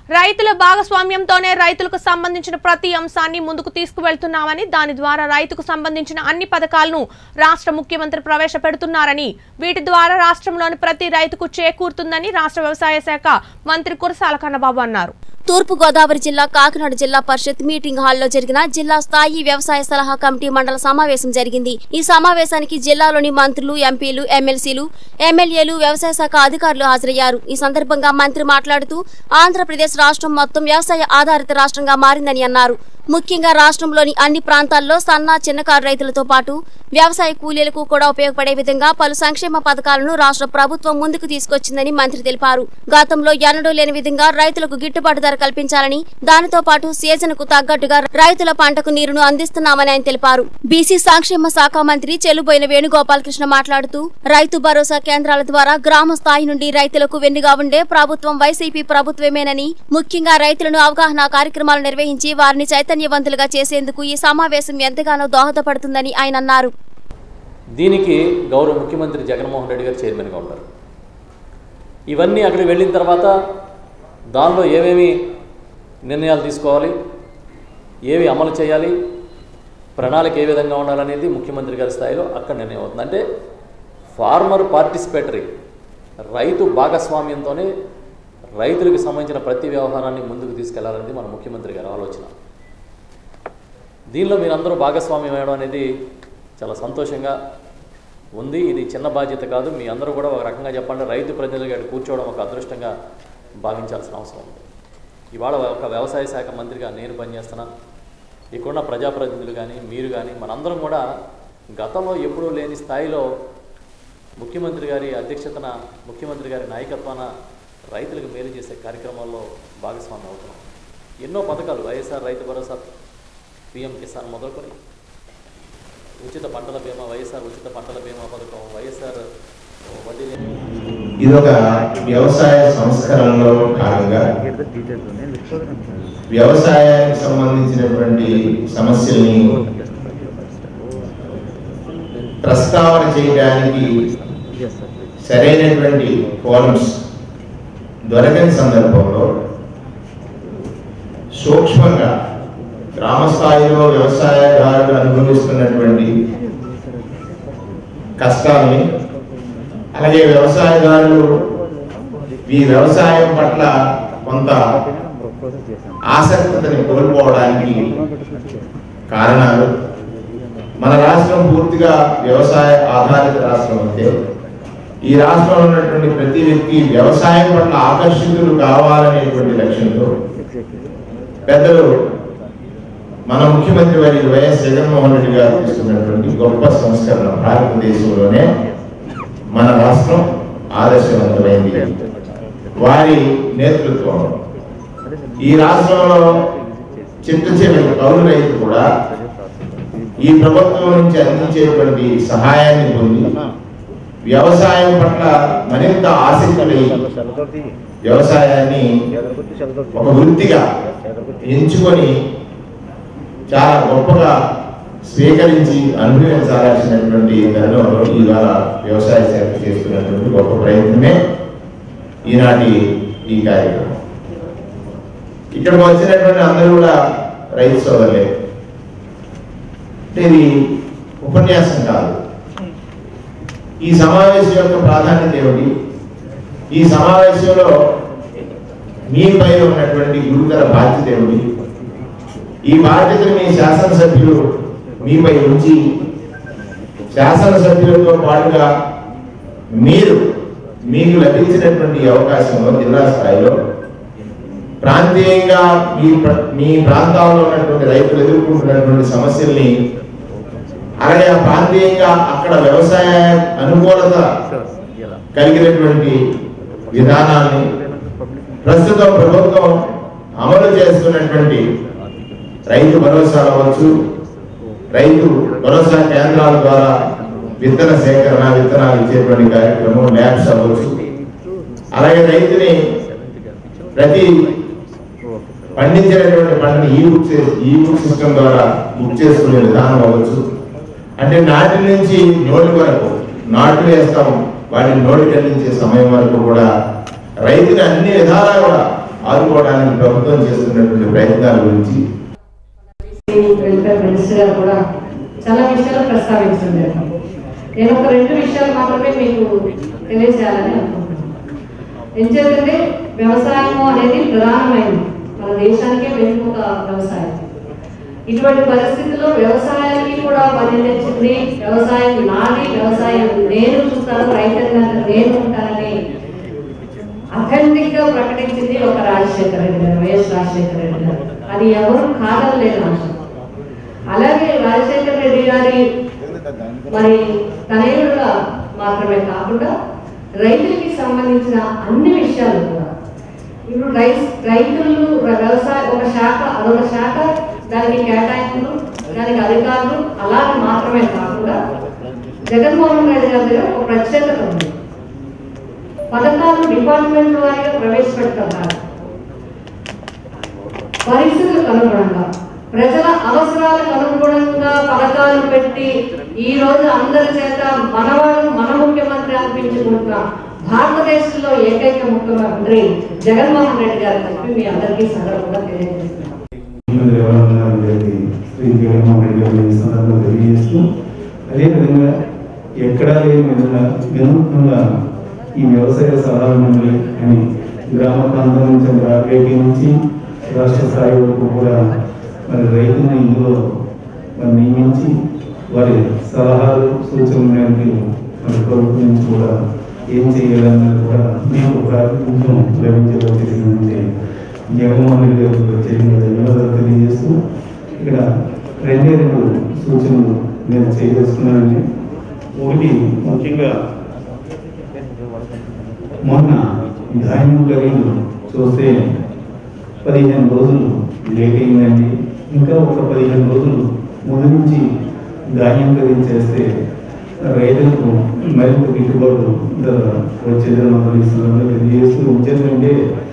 రైతుల భాగస్వామ్యంతోనే రైతులకు సంబంధించిన ప్రతి అంశాన్ని ముందుకు తీసుకువెళ్తున్నామని దాని ద్వారా రైతుకు సంబంధించిన అన్ని పథకాలను రాష్ట్ర ముఖ్యమంత్రి ప్రవేశపెడుతున్నారని వీటి ద్వారా రాష్ట్రంలోని ప్రతి రైతుకు చేకూరుతుందని రాష్ట్ర వ్యవసాయ శాఖ మంత్రి కురసాల కన్నబాబు అన్నారు. తూర్పు గోదావరి జిల్లా కాకినాడ జిల్లా పరిషత్ మీటింగ్ హాల్లో జరిగిన జిల్లా స్థాయి వ్యవసాయ సలహా కమిటీ మండల సమావేశం జరిగింది. ఈ సమావేశానికి జిల్లాలోని మంత్రులు, ఎంపీలు, ఎమ్మెల్సీలు, ఎమ్మెల్యేలు, వ్యవసాయ శాఖ అధికారులు హాజరయ్యారు. ఈ సందర్భంగా మంత్రి మాట్లాడుతూ ఆంధ్రప్రదేశ్ రాష్ట్రం మొత్తం వ్యవసాయ ఆధారిత రాష్ట్రంగా మారిందని అన్నారు. ముఖ్యంగా రాష్ట్రంలోని అన్ని ప్రాంతాల్లో సన్న, చిన్నకారు రైతులతో పాటు వ్యవసాయ కూలీలకు కూడా ఉపయోగపడే విధంగా పలు సంక్షేమ పథకాలను రాష్ట్ర ప్రభుత్వం ముందుకు తీసుకొచ్చిందని మంత్రి తెలిపారు. గతంలో ఎన్నడూ లేని విధంగా రైతులకు గిట్టుబాటు ధర కల్పించాలని, దానితో పాటు సీజన్ కు తగ్గట్టుగా రైతుల పంటకు నీరును అందిస్తున్నామని ఆయన తెలిపారు. బీసీ సంక్షేమ శాఖ మంత్రి చెల్లుబోయిన వేణుగోపాలకృష్ణ మాట్లాడుతూ రైతు భరోసా కేంద్రాల ద్వారా గ్రామ స్థాయి నుండి రైతులకు వెన్నుగా ఉండే ప్రభుత్వం వైసీపీ ప్రభుత్వమేనని, ముఖ్యంగా రైతులను అవగాహన కార్యక్రమాలు నిర్వహించి వారిని చైతన్యవంతులుగా చేసేందుకు ఈ సమావేశం ఎంతగానో దోహదపడుతుందని ఆయన అన్నారు. దీనికి గౌరవ ముఖ్యమంత్రి జగన్మోహన్ రెడ్డి గారు చైర్మన్గా ఉంటారు. ఇవన్నీ అక్కడికి వెళ్ళిన తర్వాత దానిలో ఏమేమి నిర్ణయాలు తీసుకోవాలి, ఏవి అమలు చేయాలి, ప్రణాళిక ఏ విధంగా ఉండాలనేది ముఖ్యమంత్రి గారి స్థాయిలో అక్కడ నిర్ణయం అవుతుంది. అంటే ఫార్మర్ పార్టిసిపేటరీ, రైతు భాగస్వామ్యంతోనే రైతులకు సంబంధించిన ప్రతి వ్యవహారాన్ని ముందుకు తీసుకెళ్లాలనేది మన ముఖ్యమంత్రి గారి ఆలోచన. దీనిలో మీరందరూ భాగస్వామ్యం అవ్వడం అనేది చాలా సంతోషంగా ఉంది. ఇది చిన్న బాధ్యత కాదు. మీ అందరూ కూడా ఒక రకంగా చెప్పండి, రైతు ప్రతినిధులుగా కూర్చోవడం ఒక అదృష్టంగా భావించాల్సిన అవసరం ఉంది. ఇవాళ ఒక వ్యవసాయ శాఖ మంత్రిగా నేను పనిచేస్తున్నా, ఇక్కడున్న ప్రజాప్రతినిధులు కానీ మీరు కానీ మనందరం కూడా గతంలో ఎప్పుడూ లేని స్థాయిలో ముఖ్యమంత్రి గారి అధ్యక్షతన, ముఖ్యమంత్రి గారి నాయకత్వాన రైతులకు మేలు చేసే కార్యక్రమాల్లో భాగస్వామ్యం అవుతున్నాం. ఎన్నో పథకాలు, వైఎస్ఆర్ రైతు భరోసా, పీఎం కిసాన్ మొదలుకొని ఉచిత పంటల బీమా, వైఎస్ఆర్ ఉచిత పంటల బీమా పథకం, వైఎస్ఆర్ వడ్డీ. ఇదొక వ్యవసాయ సంస్కరణలో భాగంగా వ్యవసాయానికి సంబంధించినటువంటి సమస్యల్ని ప్రస్తావన చేయడానికి సరైనటువంటి ఫోరమ్స్ దొరకని సందర్భంలో సూక్ష్మంగా గ్రామ స్థాయిలో వ్యవసాయదారులు అనుభవిస్తున్నటువంటి కష్టాలని, అలాగే వ్యవసాయదారులు ఈ వ్యవసాయం పట్ల కొంత ఆసక్తిని కోల్పోవడానికి కారణాలు, మన రాష్ట్రం పూర్తిగా వ్యవసాయ ఆధారిత రాష్ట్రం అయితే ఈ రాష్ట్రంలో ఉన్నటువంటి ప్రతి వ్యక్తి వ్యవసాయం పట్ల ఆకర్షితులు కావాలనేటువంటి లక్ష్యంతో పెద్దలు మన ముఖ్యమంత్రి వారి వైఎస్ జగన్మోహన్ రెడ్డి గారు తీసుకున్నటువంటి గొప్ప సంస్కరణ భారతదేశంలోనే మన రాష్ట్రం ఆదర్శవంతమైంది. వారి నేతృత్వం ఈ రాష్ట్రంలో చిట్ట చివరి కౌలు రైతు కూడా ఈ ప్రభుత్వం నుంచి అందించేటువంటి సహాయాన్ని పొంది వ్యవసాయం పట్ల మరింత ఆసక్తి, వ్యవసాయాన్ని ఒక వృత్తిగా ఎంచుకొని చాలా గొప్పగా స్వీకరించి అనుభవించాల్సినటువంటి తరుణంలో ఇవాళ వ్యవసాయ శాఖ చేస్తున్నటువంటి గొప్ప ప్రయత్నమే ఈనాటి ఈ కార్యక్రమం. ఇక్కడికి వచ్చినటువంటి అందరూ కూడా రైతు సోదరులే. ఇది ఉపన్యాసం కాదు. ఈ సమావేశం యొక్క ప్రాధాన్యత ఏమిటి? ఈ సమావేశంలో మీపై ఉన్నటువంటి గురుతర బాధ్యత ఏమిటి? ఈ బాధ్యతను మీ శాసనసభ్యులు మీపై ఉంచి శాసనసభ్యులతో పాటుగా మీకు లభించినటువంటి అవకాశంలో జిల్లా స్థాయిలో ప్రాంతీయంగా మీ ప్రాంతాల్లో ఉన్నటువంటి రైతులు ఎదుర్కొంటున్నటువంటి సమస్యల్ని, అలాగే ప్రాంతీయంగా అక్కడ వ్యవసాయ అనుకూలత కలిగినటువంటి విధానాన్ని, ప్రస్తుతం ప్రభుత్వం అమలు చేస్తున్నటువంటి రైతు భరోసా అవ్వచ్చు, రైతు భరోసా కేంద్రాల ద్వారా విత్తన సేకరణ, విత్తనాలు ఇచ్చేటువంటి కార్యక్రమం, ల్యాబ్స్ అవ్వచ్చు, అలాగే రైతుని ప్రతి పండించినటువంటి పంటని ఈ బుక్ సిస్టమ్ ద్వారా బుక్ చేసుకునే విధానం అవ్వచ్చు. అంటే నాటి నుంచి నోటి వరకు, నాటు వేస్తాం వాటిని నోటికి అందించే సమయం వరకు కూడా రైతుని అన్ని విధాలా కూడా ఆదుకోవడానికి ప్రభుత్వం చేస్తున్నటువంటి ప్రయత్నాల గురించి వెల్ఫేర్ మినిస్టర్ గారు కూడా చాలా విషయాలు ప్రస్తావించారు. నేను ఒక 2 విషయాలు మాత్రమే మీకు తెలియజేయాలని అనుకుంటున్నాను. ఎందుకంటే వ్యవసాయం అనేది ప్రధానమైనది, మన దేశానికే వెనుక వ్యవసాయం. ఇటువంటి పరిస్థితుల్లో వ్యవసాయానికి కూడా బదిలించింది, వ్యవసాయం నాది, వ్యవసాయం నేను చూస్తాను, రైతులంతా నేను ఉంటానని అఖండిగా ప్రకటించింది ఒక రాజశేఖర రెడ్డి గారు, వైఎస్ రాజశేఖర రెడ్డి గారు. అది ఎవరు కాదనలేని అంశం. అలాగే రాజశేఖర రెడ్డి గారి మరి తనయుడుగా మాత్రమే కాకుండా రైతులకి సంబంధించిన అన్ని విషయాలు కూడా ఇప్పుడు రైతులు వ్యవసాయ ఒక శాఖ అదొక శాఖ, దానికి కేటాయింపులు, దానికి అధికారులు అలాగే మాత్రమే కాకుండా జగన్మోహన్ రెడ్డి గారి దగ్గర ఒక ప్రత్యేకత ఉంది. పథకాలు డిపార్ట్మెంట్ వారిగా ప్రవేశపెడుతున్నారు. పరిస్థితులకు అనుగుణంగా, ప్రజల అవసరాలకు అనుగుణంగా పథకాలు పెట్టి ఈ రోజు అందరి చేత మనవాడు మన ముఖ్యమంత్రి అనిపించుకుంటున్న భారతదేశంలో ఏకైక ముఖ్యమంత్రి జగన్మోహన్ రెడ్డి గారు చెప్పి మీ అందరికీ సందర్భంగా తెలియజేస్తున్నారు. అదేవిధంగా ఎక్కడా లేని విధంగా వినూత్నంగా ఈ వ్యవసాయ సలహా మండలి అని గ్రామ ప్రాంతం నుంచి ఆర్బీఐ నుంచి రాష్ట్ర స్థాయి వరకు కూడా మరి రైతులను ఇందులో నియమించి వారి సలహాలు సూచనల మేరకు మరి ప్రభుత్వం నుంచి కూడా ఏం చేయాలన్నది కూడా మీకు ప్రాతినిధ్యం లభించేలా చేసినటువంటి జగన్మోహన్ రెడ్డి గారికి ప్రత్యేకంగా ధన్యవాదాలు తెలియజేస్తూ ఇక్కడ 2 సూచనలు నేను చేయదలుచుకున్నానండి. ఒకటి, ముఖ్యంగా మొన్న ధాన్యం ఖరీదు చూస్తే 15 రోజులు లేట్ అయిందండి. ఇంకా ఒక 15 రోజులు ముందు నుంచి ధాన్యం ఖరీదు చేస్తే రైతులకు మరింత గిట్టుబాటు ధర వచ్చేదని తెలియజేస్తూ, ఎందుకంటే